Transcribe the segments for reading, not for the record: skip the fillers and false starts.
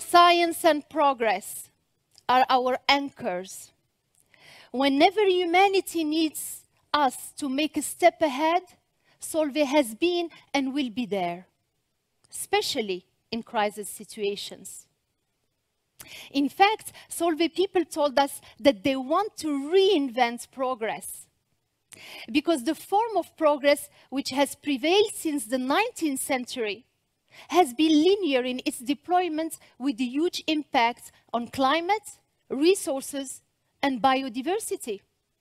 Science and progress are our anchors. Whenever humanity needs us to make a step ahead, Solvay has been and will be there, especially in crisis situations. In fact, Solvay people told us that they want to reinvent progress, because the form of progress which has prevailed since the 19th century has been linear in its deployment, with a huge impact on climate, resources, and biodiversity.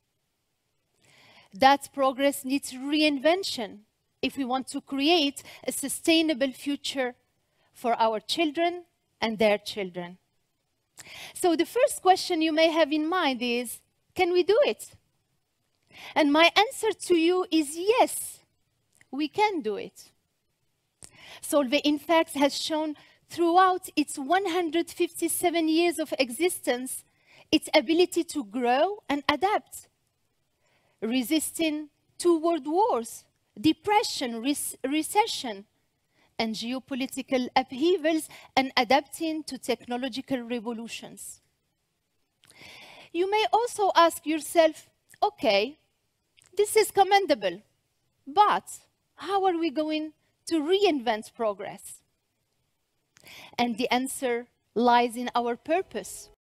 That progress needs reinvention if we want to create a sustainable future for our children and their children. So the first question you may have in mind is, can we do it? And my answer to you is yes, we can do it. Solvay, in fact, has shown throughout its 157 years of existence its ability to grow and adapt, resisting 2 world wars, depression, recession, and geopolitical upheavals, and adapting to technological revolutions. You may also ask yourself, okay, this is commendable, but how are we going to reinvent progress? And the answer lies in our purpose.